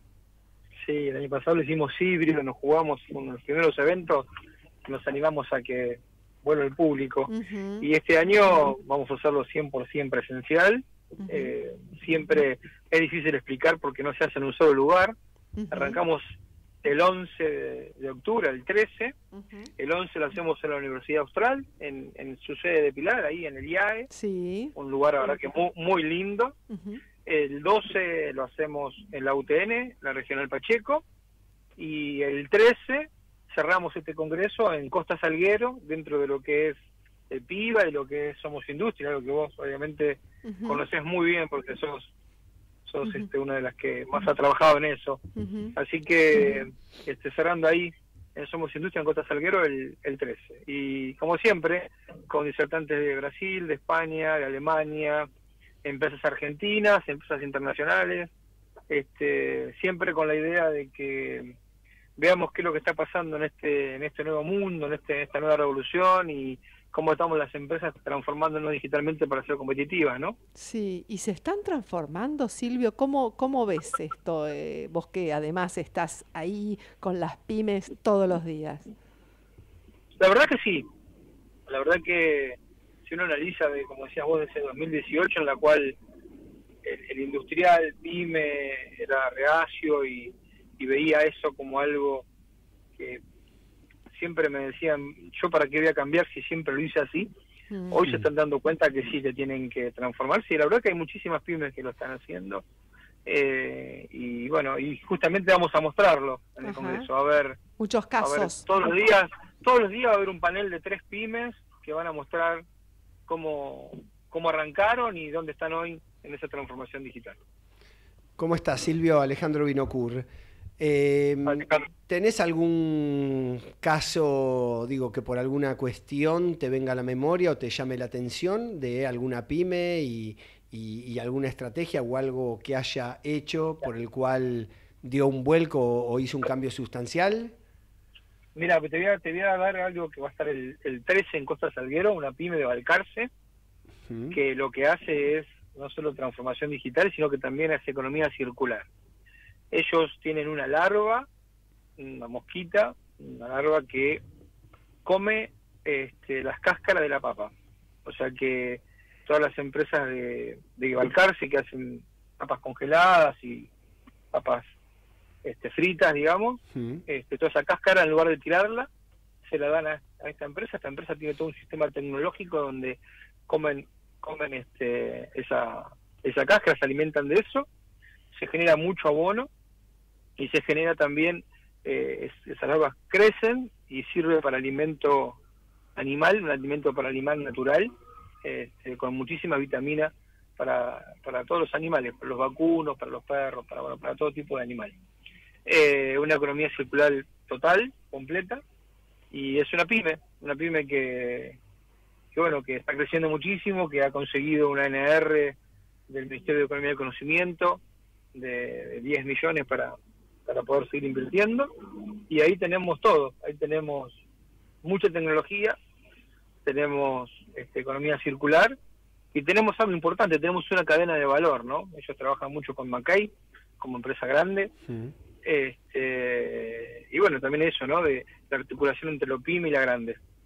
Sí, el año pasado lo hicimos híbrido, nos jugamos con los primeros eventos, nos animamos a que vuelva el público. Y este año vamos a hacerlo 100% presencial. Siempre es difícil explicar porque no se hace en un solo lugar. Arrancamos el 11 de octubre, el 13. El 11 lo hacemos en la Universidad Austral, en su sede de Pilar, ahí en el IAE. Sí. Un lugar, la verdad, que muy lindo. El 12 lo hacemos en la UTN, la Regional Pacheco. Y el 13 cerramos este congreso en Costa Salguero, dentro de lo que es el PIBA y lo que es Somos Industria, lo que vos obviamente conocés muy bien porque sos una de las que más ha trabajado en eso. Así que cerrando ahí en Somos Industria en Costa Salguero el 13. Y como siempre, con disertantes de Brasil, de España, de Alemania, empresas argentinas, empresas internacionales, siempre con la idea de que veamos qué es lo que está pasando en este nuevo mundo, en esta nueva revolución, y cómo estamos las empresas transformándonos digitalmente para ser competitivas, ¿no? Sí, y se están transformando, Silvio. ¿Cómo ves esto? Vos que además estás ahí con las pymes todos los días. La verdad que sí. La verdad que si uno analiza, como decías vos, desde 2018, en la cual el industrial, pyme, era reacio y veía eso como algo que siempre me decían, yo para qué voy a cambiar si siempre lo hice así. Hoy se están dando cuenta que sí, que tienen que transformarse, y la verdad que hay muchísimas pymes que lo están haciendo, y bueno, y justamente vamos a mostrarlo en el Congreso. A ver, muchos casos. Todos los días va a haber un panel de 3 pymes que van a mostrar cómo arrancaron y dónde están hoy en esa transformación digital. ¿Cómo estás, Silvio? Alejandro Vinocur. ¿Tenés algún caso, que por alguna cuestión te venga a la memoria o te llame la atención de alguna pyme y alguna estrategia o algo que haya hecho por el cual dio un vuelco o hizo un cambio sustancial? Mira, te voy a dar algo que va a estar el 13 en Costa Salguero, una pyme de Balcarce, que lo que hace es no solo transformación digital, sino que también hace economía circular. Ellos tienen una larva, una mosquita, una larva que come las cáscaras de la papa. O sea que todas las empresas de Balcarce que hacen papas congeladas y papas fritas, digamos, toda esa cáscara, en lugar de tirarla, se la dan a esta empresa. Esta empresa tiene todo un sistema tecnológico donde comen esa cáscara, se alimentan de eso, se genera mucho abono y se genera también, esas larvas crecen y sirve para alimento animal, un alimento para animal natural, con muchísima vitamina para todos los animales, para los vacunos, para los perros, para todo tipo de animal. Una economía circular total, completa, y es una pyme que está creciendo muchísimo, que ha conseguido una ANR del Ministerio de Economía y Conocimiento de 10 millones para poder seguir invirtiendo, y ahí tenemos todo, ahí tenemos mucha tecnología, tenemos economía circular, y tenemos algo importante, tenemos una cadena de valor, ¿no? Ellos trabajan mucho con Mackay, como empresa grande, y bueno, también eso, ¿no? De la articulación entre lo pyme y la grande.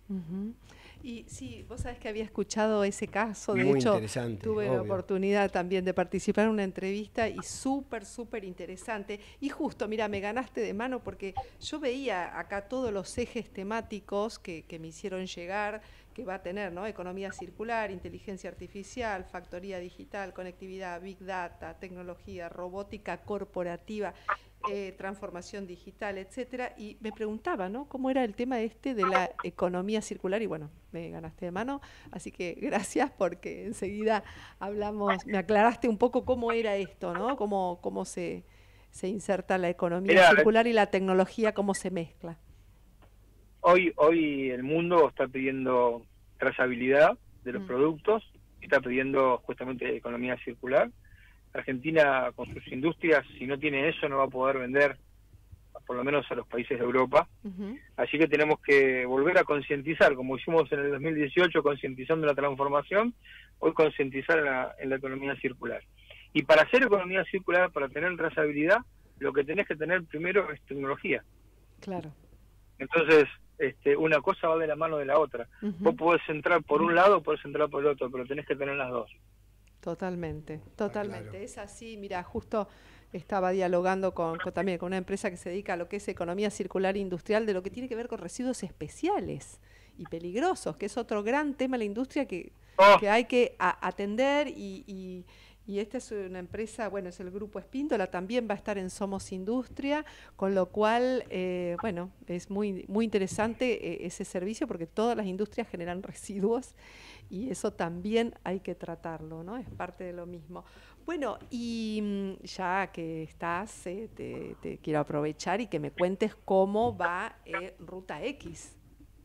Y sí, vos sabés que había escuchado ese caso, de Muy hecho interesante, tuve la obvio. oportunidad también de participar en una entrevista y súper interesante. Y justo, mira, me ganaste de mano porque yo veía acá todos los ejes temáticos que me hicieron llegar, que va a tener, ¿no? Economía circular, inteligencia artificial, factoría digital, conectividad, big data, tecnología, robótica corporativa, transformación digital, etcétera, y me preguntaba, ¿no?, cómo era el tema de la economía circular, y bueno, me ganaste de mano, así que gracias porque enseguida hablamos, me aclaraste un poco cómo era esto, ¿no?, cómo se inserta la economía circular y la tecnología, cómo se mezcla. Hoy el mundo está pidiendo trazabilidad de los productos, está pidiendo justamente economía circular. Argentina, con sus industrias, si no tiene eso, no va a poder vender, por lo menos a los países de Europa. Así que tenemos que volver a concientizar, como hicimos en el 2018, concientizando la transformación, hoy concientizar en la economía circular. Y para hacer economía circular, para tener trazabilidad, lo que tenés que tener primero es tecnología. Claro. Entonces, una cosa va de la mano de la otra. Vos podés entrar por un lado, podés entrar por el otro, pero tenés que tener las dos. Totalmente. Claro. Es así, mira, justo estaba dialogando también con una empresa que se dedica a lo que es economía circular industrial, de lo que tiene que ver con residuos especiales y peligrosos, que es otro gran tema de la industria que hay que atender y esta es una empresa, bueno, es el Grupo Espíndola, también va a estar en Somos Industria, con lo cual, bueno, es muy interesante ese servicio porque todas las industrias generan residuos y eso también hay que tratarlo, ¿no? Es parte de lo mismo. Bueno, y ya que estás, te quiero aprovechar y que me cuentes cómo va Ruta X.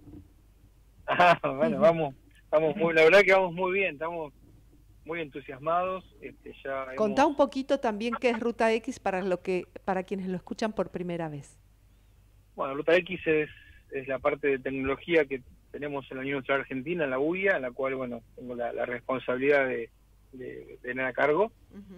Bueno, vamos la verdad que vamos muy bien, estamos muy entusiasmados. Contá un poquito también qué es Ruta X para quienes lo escuchan por primera vez. Bueno, Ruta X es la parte de tecnología que tenemos en la Unión Industrial Argentina, en la UIA, en la cual, bueno, tengo la responsabilidad de tener a cargo.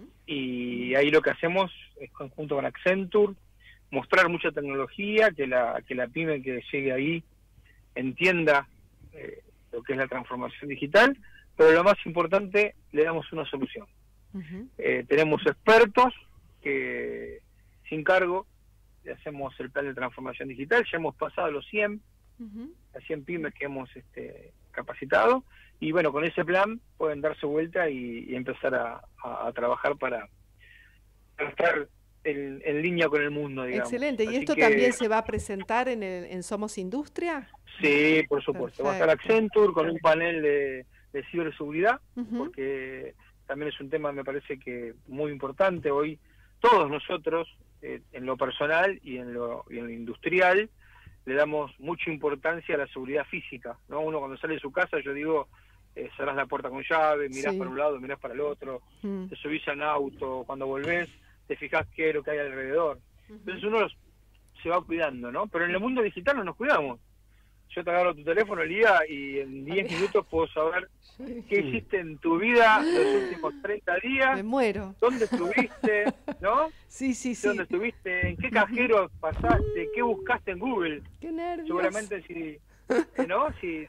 Y ahí lo que hacemos es, conjunto con Accenture, mostrar mucha tecnología, que la pyme que llegue ahí entienda lo que es la transformación digital, pero lo más importante, le damos una solución. Tenemos expertos que, sin cargo, le hacemos el plan de transformación digital. Ya hemos pasado los 100 pymes que hemos capacitado, y bueno, con ese plan pueden darse vuelta y empezar a trabajar para estar en línea con el mundo, digamos. Excelente. ¿Y Así esto también se va a presentar en Somos Industria? Sí, por supuesto. Perfecto. Va a estar Accenture con un panel de ciberseguridad, porque también es un tema, me parece que muy importante. Hoy todos nosotros, en lo personal y en lo industrial, le damos mucha importancia a la seguridad física, ¿no? Uno cuando sale de su casa, yo digo, cerrás la puerta con llave, mirás para un lado, mirás para el otro, te subís a un auto, cuando volvés te fijás qué es lo que hay alrededor. Entonces uno se va cuidando, ¿no? Pero en el mundo digital no nos cuidamos. Yo te agarro tu teléfono, Elía, y en 10 minutos puedo saber qué hiciste en tu vida los últimos 30 días. Me muero. ¿Dónde estuviste? ¿No? Sí. ¿Dónde estuviste? ¿En qué cajero pasaste? ¿Qué buscaste en Google? ¡Qué nervios! Seguramente ¿no? Si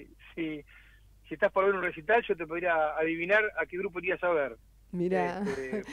estás por ver un recital, yo te podría adivinar a qué grupo irías a ver. Mira.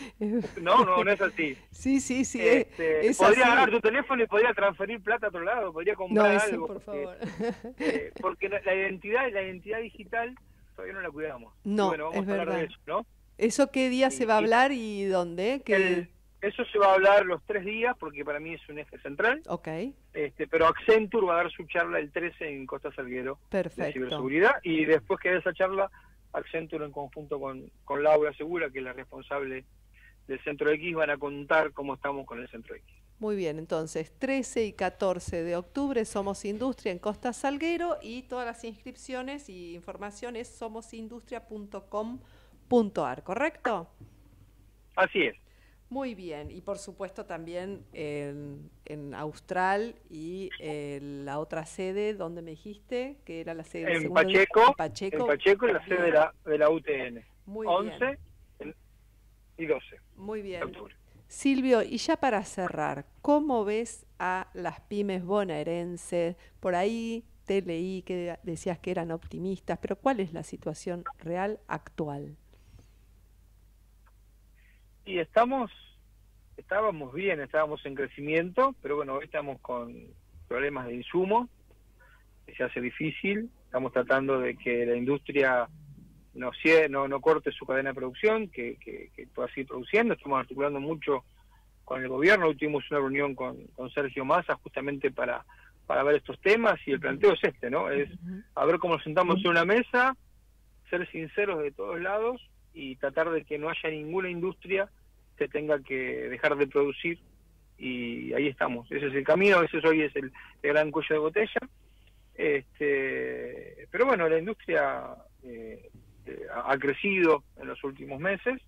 No es así. Sí. Es podría así. agarrar tu teléfono y podría transferir plata a otro lado, podría comprar algo. Por favor. Porque la identidad digital todavía no la cuidamos. No, bueno, vamos a hablar de eso, ¿no? ¿Eso qué día se va a hablar y dónde? Eso se va a hablar los 3 días, porque para mí es un eje central. Ok. Pero Accenture va a dar su charla el 13 en Costa Salguero. Perfecto. De ciberseguridad, y después que de esa charla, Accenture en conjunto con Laura Segura, que es la responsable del Centro X, van a contar cómo estamos con el Centro X. Muy bien, entonces 13 y 14 de octubre Somos Industria en Costa Salguero, y todas las inscripciones y información es somosindustria.com.ar, ¿correcto? Así es. Muy bien, y por supuesto también en Austral y la otra sede, ¿dónde me dijiste? Que era la sede en Pacheco, en Pacheco, en la bien. sede de la UTN. Muy 11 bien. Y 12. Muy bien. De octubre. Silvio, y ya para cerrar, ¿cómo ves a las pymes bonaerenses? Por ahí te leí que decías que eran optimistas, pero ¿cuál es la situación real actual? Y estábamos bien, estábamos en crecimiento, pero bueno, hoy estamos con problemas de insumo, que se hace difícil. Estamos tratando de que la industria no corte su cadena de producción, que pueda seguir produciendo. Estamos articulando mucho con el gobierno. Hoy tuvimos una reunión con Sergio Massa justamente para ver estos temas, y el planteo es este, ¿no? Es a ver cómo nos sentamos en una mesa, ser sinceros de todos lados y tratar de que no haya ninguna industria que tenga que dejar de producir, y ahí estamos. Ese es el camino, ese hoy es el gran cuello de botella. Pero bueno, la industria ha crecido en los últimos meses,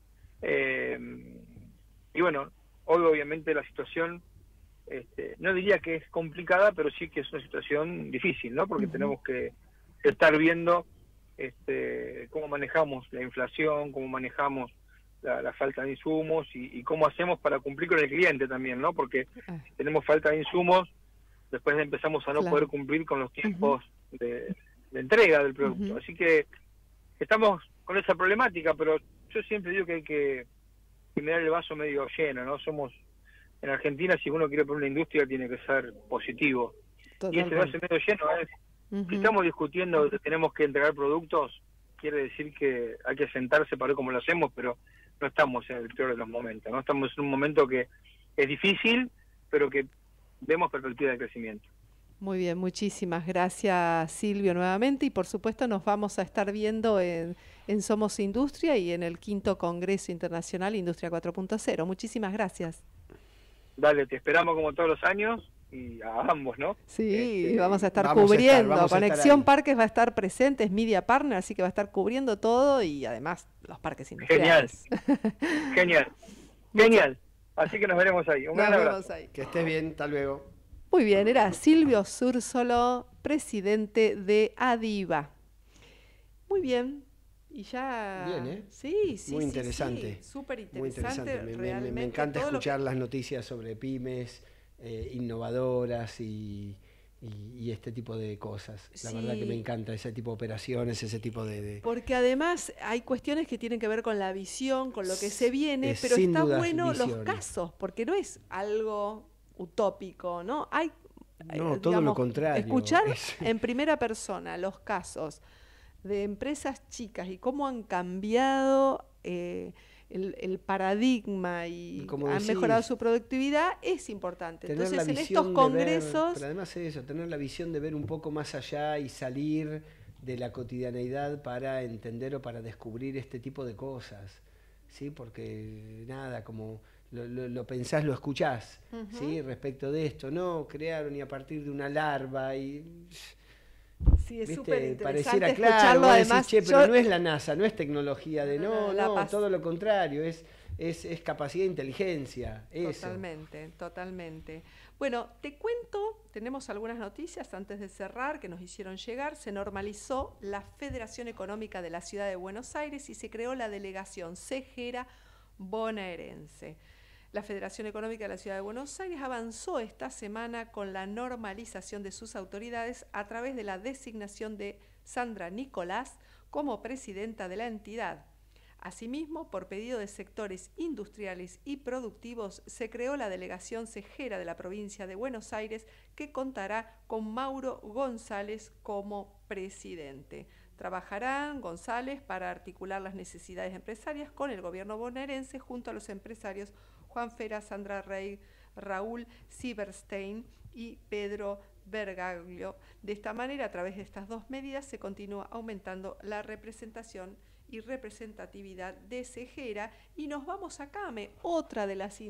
y bueno, hoy obviamente la situación, no diría que es complicada, pero sí que es una situación difícil, ¿no? Porque tenemos que estar viendo cómo manejamos la inflación, cómo manejamos la falta de insumos, y cómo hacemos para cumplir con el cliente también, ¿no? Porque si tenemos falta de insumos, después empezamos a no poder cumplir con los tiempos de entrega del producto. Así que estamos con esa problemática, pero yo siempre digo que hay que mirar el vaso medio lleno, ¿no? En Argentina, si uno quiere poner una industria, tiene que ser positivo. Totalmente. Y ese vaso medio lleno es, si estamos discutiendo que tenemos que entregar productos, quiere decir que hay que sentarse para ver cómo lo hacemos, pero no estamos en el peor de los momentos, ¿no? Estamos en un momento que es difícil, pero que vemos perspectiva de crecimiento. Muy bien, muchísimas gracias, Silvio, nuevamente, y por supuesto nos vamos a estar viendo en Somos Industria y en el 5º Congreso Internacional Industria 4.0. Muchísimas gracias. Dale, te esperamos como todos los años, y a ambos, ¿no? Sí, vamos a estar cubriendo. Conexión Parques va a estar presente, es Media Partner, así que va a estar cubriendo todo, y además los parques industriales. Genial. Así que nos veremos ahí. Un gran abrazo. Que estés bien, hasta luego. Muy bien, era Silvio Zúrzolo, presidente de ADIVA. Muy bien. Y ya... Bien, ¿eh? Sí. Muy interesante. Sí, súper interesante. interesante. Me encanta escuchar las noticias sobre pymes, innovadoras y este tipo de cosas. La verdad que me encanta ese tipo de operaciones, ese tipo de... Porque además hay cuestiones que tienen que ver con la visión, con lo que se viene, pero está bueno visiones. Los casos, porque no es algo utópico, ¿no? Todo lo contrario. Escuchar en primera persona los casos de empresas chicas y cómo han cambiado el paradigma y han mejorado su productividad es importante. Entonces, en estos congresos... Pero además es eso, tener la visión de ver un poco más allá y salir de la cotidianeidad para entender o para descubrir este tipo de cosas, ¿sí? Porque nada, como lo pensás, lo escuchás, ¿sí? Respecto de esto, no crearon y a partir de una larva y... Sí, es súper interesante pareciera escucharlo, además. Decís, pero no es la NASA, no es tecnología de todo lo contrario, es capacidad de inteligencia. Totalmente. Bueno, te cuento, tenemos algunas noticias antes de cerrar que nos hicieron llegar. Se normalizó la Federación Económica de la Ciudad de Buenos Aires y se creó la delegación cejera bonaerense. La Federación Económica de la Ciudad de Buenos Aires avanzó esta semana con la normalización de sus autoridades a través de la designación de Sandra Nicolás como presidenta de la entidad. Asimismo, por pedido de sectores industriales y productivos, se creó la delegación cejera de la provincia de Buenos Aires, que contará con Mauro González como presidente. Trabajarán González para articular las necesidades empresarias con el gobierno bonaerense junto a los empresarios Juan Fera, Sandra Rey, Raúl Silberstein y Pedro Bergaglio. De esta manera, a través de estas dos medidas, se continúa aumentando la representación y representatividad de Cejera. Y nos vamos a CAME, otra de las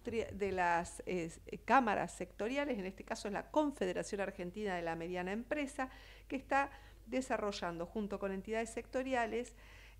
cámaras sectoriales, en este caso es la Confederación Argentina de la Mediana Empresa, que está desarrollando junto con entidades sectoriales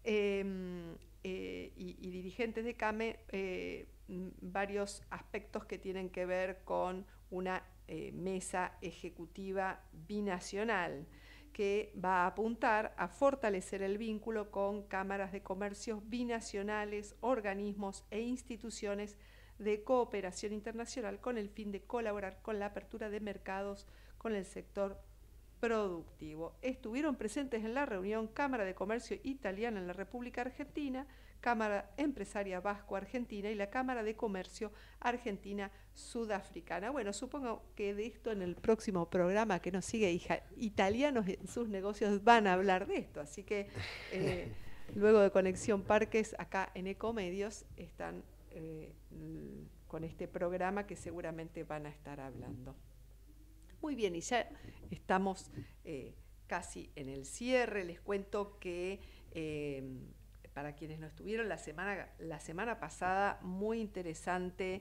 y dirigentes de CAME varios aspectos que tienen que ver con una mesa ejecutiva binacional que va a apuntar a fortalecer el vínculo con cámaras de comercios binacionales, organismos e instituciones de cooperación internacional con el fin de colaborar con la apertura de mercados con el sector productivo. Estuvieron presentes en la reunión Cámara de Comercio Italiana en la República Argentina, Cámara Empresaria Vasco-Argentina y la Cámara de Comercio Argentina-Sudafricana. Bueno, supongo que de esto en el próximo programa que nos sigue, Italianos en sus negocios, van a hablar de esto. Así que luego de Conexión Parques, acá en Ecomedios, están con este programa que seguramente van a estar hablando. Muy bien, y ya estamos casi en el cierre. Les cuento que para quienes no estuvieron la semana pasada, muy interesante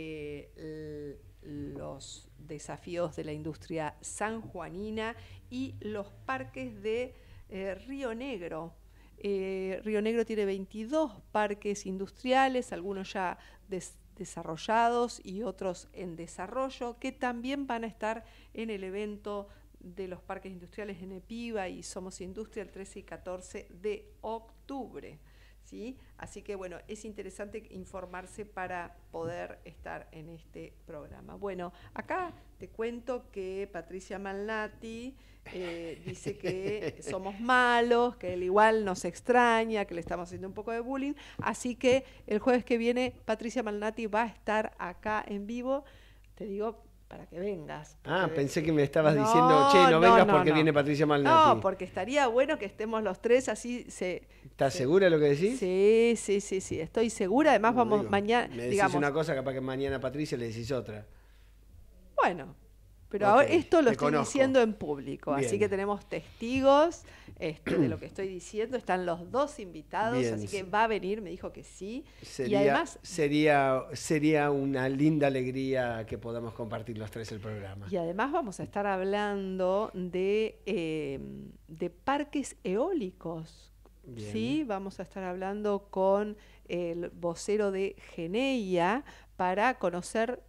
los desafíos de la industria sanjuanina y los parques de Río Negro. Río Negro tiene 22 parques industriales, algunos ya desarrollados y otros en desarrollo, que también van a estar en el evento de los parques industriales en EPIVA y Somos Industria el 13 y 14 de octubre. ¿Sí? Así que bueno, es interesante informarse para poder estar en este programa. Bueno, acá te cuento que Patricia Malnati dice que somos malos, que él igual nos extraña, que le estamos haciendo un poco de bullying, así que el jueves que viene Patricia Malnati va a estar acá en vivo, te digo, para que vengas. Pensé que me estabas diciendo, che, no vengas porque viene Patricia Malnati. No, porque estaría bueno que estemos los tres, así se... ¿Estás segura de lo que decís? Sí, estoy segura. Además vamos mañana... Me decís una cosa, capaz que mañana a Patricia le decís otra. Bueno, pero ahora esto lo estoy diciendo en público, Bien. Así que tenemos testigos de lo que estoy diciendo. Están los dos invitados, Bien. así que va a venir, me dijo que sí. Y Sería, además sería una linda alegría que podamos compartir los tres el programa. Y además vamos a estar hablando de parques eólicos. Bien. Sí, vamos a estar hablando con el vocero de Geneia para conocer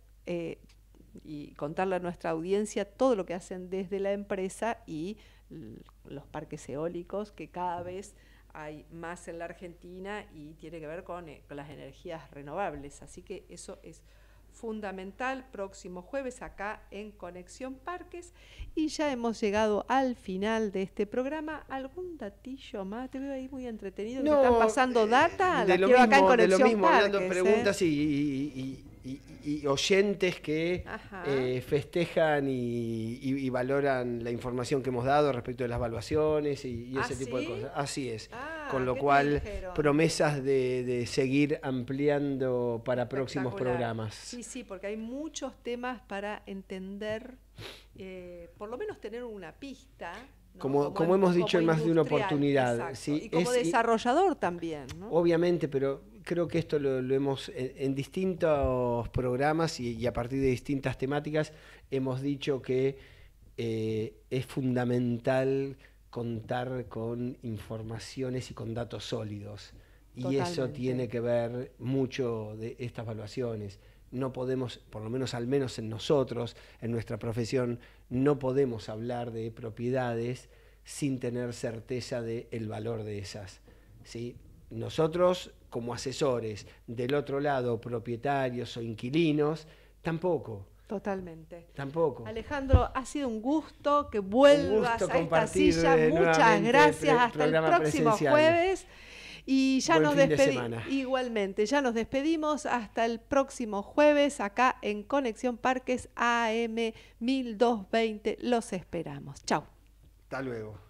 y contarle a nuestra audiencia todo lo que hacen desde la empresa y los parques eólicos, que cada vez hay más en la Argentina y tiene que ver con las energías renovables. Así que eso es fundamental. Próximo jueves acá en Conexión Parques. Y ya hemos llegado al final de este programa. ¿Algún datillo más? Te veo ahí muy entretenido. No, ¿Te están pasando data? De lo acá en mismo, Conexión Parques, hablando preguntas y oyentes que festejan y valoran la información que hemos dado respecto de las evaluaciones y ese tipo de cosas. Así es. Con lo cual, promesas de seguir ampliando para próximos programas. Sí, porque hay muchos temas para entender, por lo menos tener una pista. ¿No? Como hemos dicho en más de una oportunidad. ¿Sí? Y como desarrollador también, ¿no? Obviamente, pero creo que esto lo hemos, en distintos programas y a partir de distintas temáticas, hemos dicho que es fundamental contar con informaciones y con datos sólidos. Y eso tiene que ver mucho de estas evaluaciones. No podemos, por lo menos al menos en nosotros, en nuestra profesión, no podemos hablar de propiedades sin tener certeza del valor de esas. ¿Sí? Nosotros, como asesores, del otro lado, propietarios o inquilinos, tampoco. Totalmente. Tampoco. Alejandro, ha sido un gusto que vuelvas a esta silla. Muchas gracias. Hasta el próximo jueves. Y ya nos despedimos. Igualmente, ya nos despedimos hasta el próximo jueves acá en Conexión Parques AM 1220. Los esperamos. Chau. Hasta luego.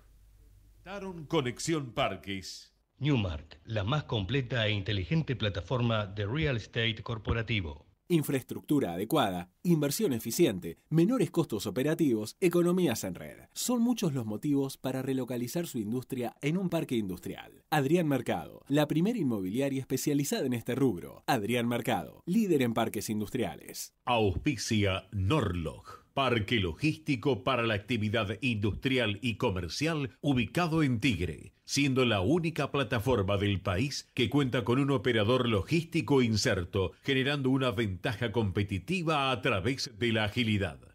Conexión Parques. Newmark, la más completa e inteligente plataforma de real estate corporativo. Infraestructura adecuada, inversión eficiente, menores costos operativos, economías en red. Son muchos los motivos para relocalizar su industria en un parque industrial. Adrián Mercado, la primera inmobiliaria especializada en este rubro. Adrián Mercado, líder en parques industriales. Auspicia Norlog, parque logístico para la actividad industrial y comercial ubicado en Tigre, siendo la única plataforma del país que cuenta con un operador logístico inserto, generando una ventaja competitiva a través de la agilidad.